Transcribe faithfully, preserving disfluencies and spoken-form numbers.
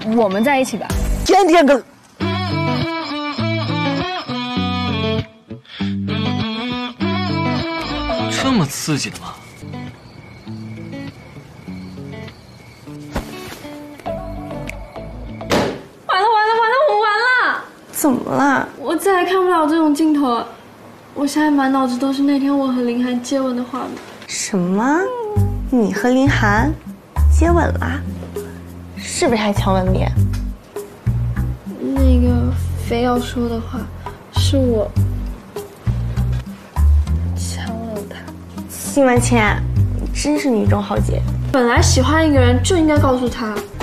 我们在一起吧。 天天跟。 这么刺激的吗？ 完了完了完了，我完了！ 怎么了？ 我再也看不了这种镜头了。我现在满脑子都是那天我和林涵接吻的画面。 什么？你和林涵接吻啦？是不是还强吻你？ 那个非要说的话，是我强吻他。 辛婉倩，你真是女中豪杰。 本来喜欢一个人就应该告诉他。